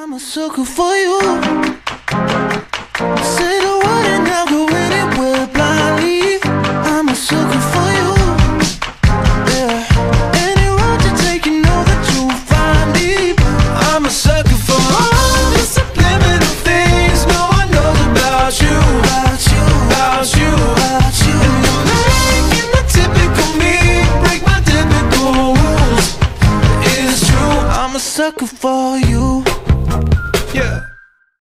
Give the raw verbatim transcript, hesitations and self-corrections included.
I'm a sucker for you. Say the word and I'll go anywhere blindly. I'm a sucker for you. Yeah. Any road you take, you know that you'll find me. I'm a sucker for all the subliminal things no one knows about you. About you, about you, about you. And you're making the typical me break my typical rules. It's true, I'm a sucker for you.